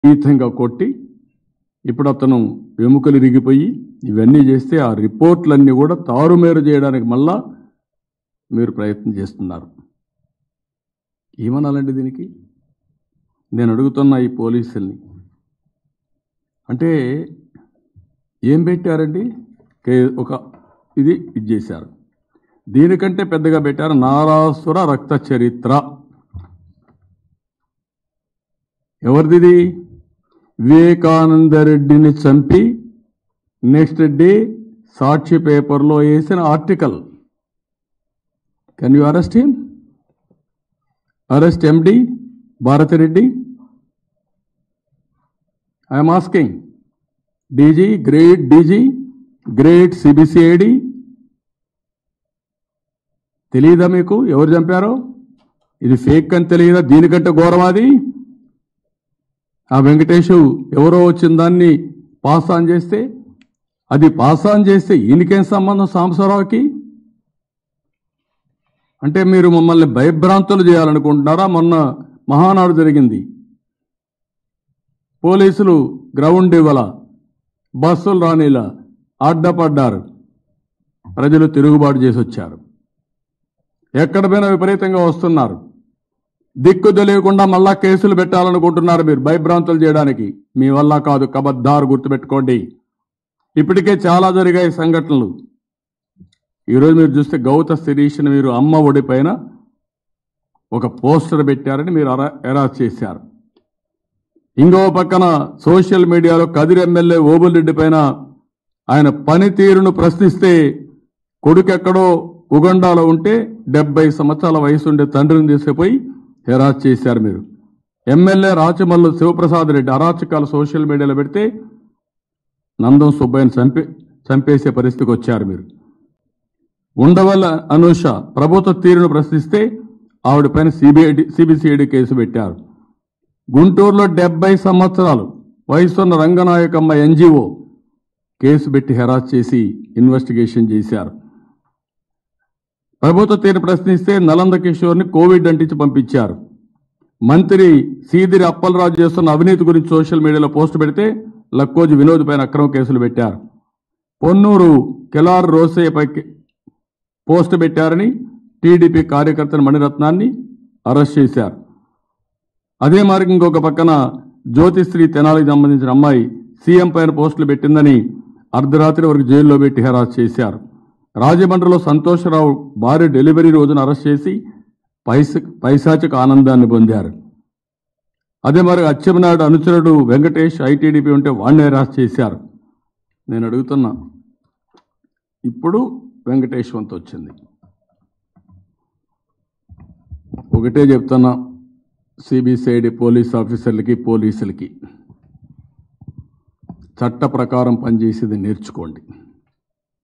విధంగా కొట్టి ఇప్పుడు అతను ఎముకలు ఇరిగిపోయి ఇవన్నీ చేస్తే ఆ రిపోర్ట్లన్నీ కూడా తారుమేరు చేయడానికి మళ్ళా మీరు ప్రయత్నం చేస్తున్నారు. ఏమనాలండి దీనికి? నేను అడుగుతున్నా ఈ పోలీసుల్ని, అంటే ఏం పెట్టారండి? ఒక ఇది చేశారు. దీనికంటే పెద్దగా పెట్టారు నారాసుర రక్త చరిత్ర. ఎవరిది? వివేకానంద రెడ్డిని చంపి నెక్స్ట్ డే సాక్షి పేపర్లో వేసిన article. Can you arrest him? Arrest MD Bharathi Reddy? I'm asking. DG, great DG, great CBCID. తెలియదా మీకు ఎవరు చంపారో? ఇది ఫేక్ అని తెలియదా? దీనికంటే ఘోరమాది. ఆ వెంకటేషు ఎవరో వచ్చిన దాన్ని పాస్ ఆన్ చేస్తే, అది పాస్ ఆన్ చేస్తే ఈయనకేం సంబంధం సాంబశివరావుకి? అంటే మీరు మమ్మల్ని భయభ్రాంతులు చేయాలనుకుంటున్నారా? మొన్న మహానాడు జరిగింది, పోలీసులు గ్రౌండ్ ఇవ్వాల, బస్సులు రానిలా అడ్డపడ్డారు, ప్రజలు తిరుగుబాటు చేసి వచ్చారు. ఎక్కడ పోయినా విపరీతంగా వస్తున్నారు. దిక్కు తెలియకుండా మళ్ళా కేసులు పెట్టాలనుకుంటున్నారు మీరు భయభ్రాంతులు చేయడానికి. మీ వల్ల కాదు, కబద్దారు గుర్తుపెట్టుకోండి. ఇప్పటికే చాలా జరిగాయి సంఘటనలు. ఈరోజు మీరు చూస్తే గౌత శిరీష్ని మీరు అమ్మ ఒడి పైన ఒక పోస్టర్ పెట్టారని మీరు అరెస్ట్ చేశారు. ఇంకో పక్కన సోషల్ మీడియాలో కదిరి ఎమ్మెల్యే ఓబుల్రెడ్డి పైన ఆయన పనితీరును ప్రశ్నిస్తే కొడుకెక్కడో ఉగండాలో ఉంటే 70 సంవత్సరాల వయసు ఉండే తండ్రిని తీసుకుపోయి హెరాస్ చేశారు మీరు. ఎమ్మెల్యే రాచమల్లు శివప్రసాద్ రెడ్డి అరాచకాలు సోషల్ మీడియాలో పెడితే నందం సుబ్బయ్యను చంపేసే పరిస్థితికి వచ్చారు మీరు. ఉండవల్ల అనూష ప్రభుత్వ తీరును ప్రశ్నిస్తే ఆవిడ పైన సిబిసిఐడి కేసు పెట్టారు. గుంటూరులో 70 సంవత్సరాలు వయసున్న రంగనాయకమ్మ ఎన్జిఓ కేసు పెట్టి హెరాస్ చేసి ఇన్వెస్టిగేషన్ చేశారు. ప్రభుత్వ తీరు ప్రశ్నిస్తే నలంద కిషోర్ని కోవిడ్ అంటించి పంపించారు. మంత్రి సీదిరి అప్పలరాజు చేస్తున్న అవినీతి గురించి సోషల్ మీడియాలో పోస్టు పెడితే లక్కోజు వినోద్ పైన అక్రమ కేసులు పెట్టారు. పొన్నూరు కెలార్ రోసయ్యపై పోస్టు పెట్టారని టీడీపీ కార్యకర్తను మణిరత్నాన్ని అరెస్ట్ చేశారు. అదే మార్గం ఇంకొక పక్కన జ్యోతిశ్రీ తెనాలికి సంబంధించిన అమ్మాయి సీఎం పైన పోస్టులు పెట్టిందని అర్ధరాత్రి వరకు జైల్లో పెట్టి హెరాస్ చేశారు. రాజమండ్రిలో సంతోషరావు భార్య డెలివరీ రోజున అరెస్ట్ చేసి పైశాచిక ఆనందాన్ని పొందారు. అదే మరి అచ్చెన్నాయుడు అనుచరుడు వెంకటేష్ ఐటీడీపీ ఉంటే వాడిని అరెస్ట్ చేశారు. నేను అడుగుతున్నా, ఇప్పుడు వెంకటేష్ వంతు వచ్చింది. ఒకటే చెప్తున్నా సిబిసిఐడి పోలీస్ ఆఫీసర్లకి, పోలీసులకి, చట్ట ప్రకారం పనిచేసేది నేర్చుకోండి.